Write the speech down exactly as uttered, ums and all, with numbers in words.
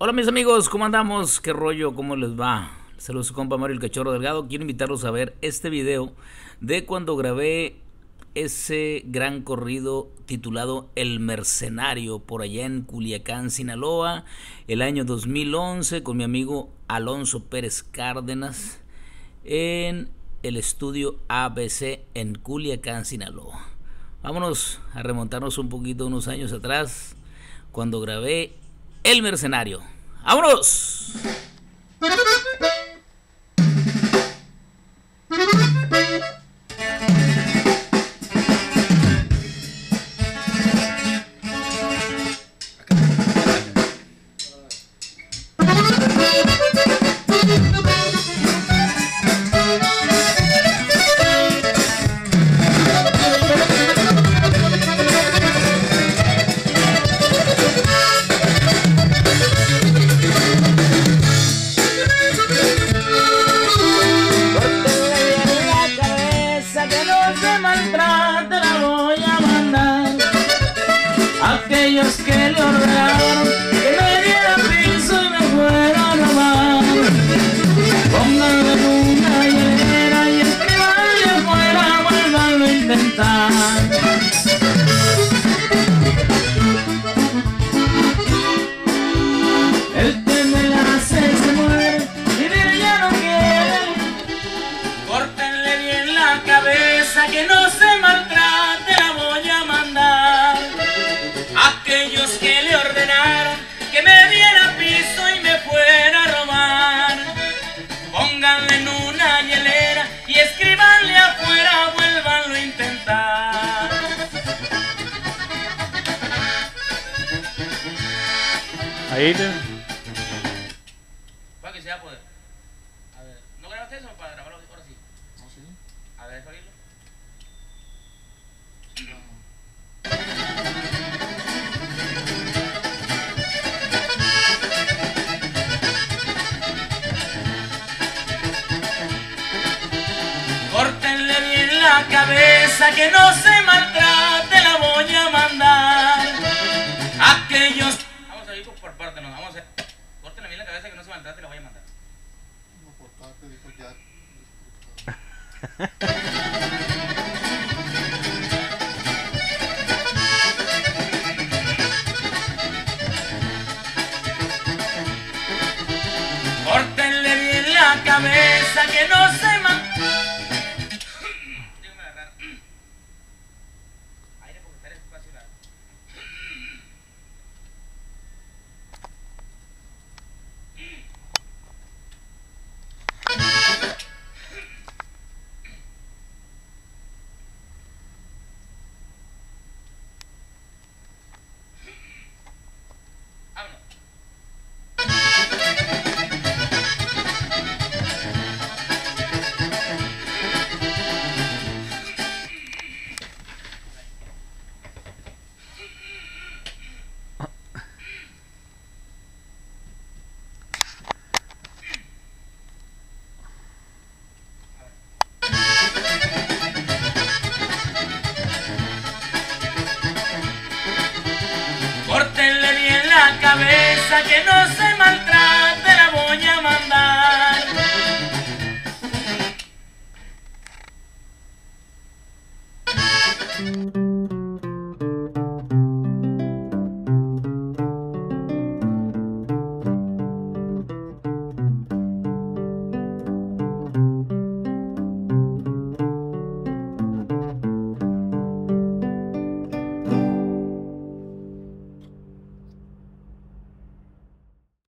Hola mis amigos, ¿cómo andamos? ¿Qué rollo? ¿Cómo les va? Saludos a su compa Mario el Cachorro Delgado. Quiero invitarlos a ver este video de cuando grabé ese gran corrido titulado El Mercenario por allá en Culiacán, Sinaloa, el año dos mil once, con mi amigo Alonso Pérez Cárdenas en el estudio A B C en Culiacán, Sinaloa. Vámonos a remontarnos un poquito unos años atrás cuando grabé El Mercenario. ¡Vámonos! Aquellos que le ordenaron que me diera piso y me fuera a robar, pónganle una hielera y escribanle afuera, vuélvanlo a intentar. El que me la hace se muere, vivir ya no quiere. Córtenle bien la cabeza, que no se maltrate, la voy a mandar. Aquellos que le ordenaron que me diera piso y me fuera a robar, pónganle en una hielera y escríbanle afuera, vuélvanlo a intentar. Ahí te... ¿Para que se va a poder? A ver, ¿no grabaste eso para grabarlo ahora sí? No, sí. A ver, ¿dejarlo? Córtenle bien la cabeza, que no se maltrate, la voy a mandar. Aquellos... Vamos a ir por parte, no, vamos a hacer... Córtenle bien la cabeza, que no se maltrate, la voy a mandar. No, por parte, dijo ya. Córtenle bien la cabeza, que no se maltrate. Córtenle bien la cabeza, que no